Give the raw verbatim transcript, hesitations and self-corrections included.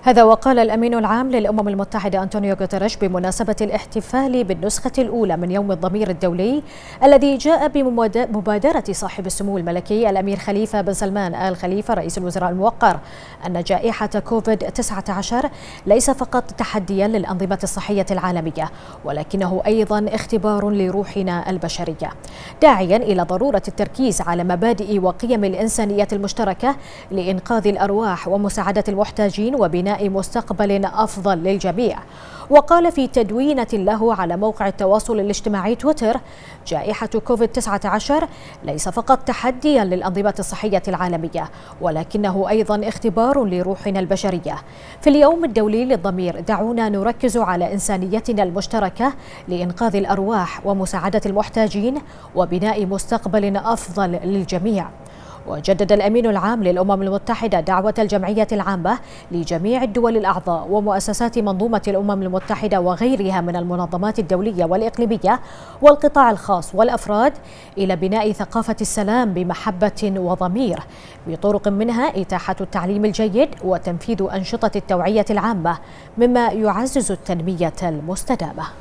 هذا وقال الأمين العام للأمم المتحدة أنطونيو غوتيريش بمناسبة الاحتفال بالنسخة الأولى من يوم الضمير الدولي الذي جاء بمبادرة صاحب السمو الملكي الأمير خليفة بن سلمان آل خليفة رئيس الوزراء الموقر أن جائحة كوفيد تسعة عشر ليس فقط تحديا للأنظمة الصحية العالمية ولكنه أيضا اختبار لروحنا البشرية، داعيا إلى ضرورة التركيز على مبادئ وقيم الإنسانية المشتركة لإنقاذ الأرواح ومساعدة المحتاجين وبناء مستقبل أفضل للجميع. وقال في تدوينة له على موقع التواصل الاجتماعي تويتر: جائحة كوفيد تسعة عشر ليس فقط تحديا للأنظمة الصحية العالمية ولكنه أيضا اختبار لروحنا البشرية. في اليوم الدولي للضمير دعونا نركز على إنسانيتنا المشتركة لإنقاذ الأرواح ومساعدة المحتاجين وبناء مستقبل أفضل للجميع. وجدد الأمين العام للأمم المتحدة دعوة الجمعية العامة لجميع الدول الأعضاء ومؤسسات منظومة الأمم المتحدة وغيرها من المنظمات الدولية والإقليمية والقطاع الخاص والأفراد إلى بناء ثقافة السلام بمحبة وضمير، بطرق منها إتاحة التعليم الجيد وتنفيذ أنشطة التوعية العامة مما يعزز التنمية المستدامة.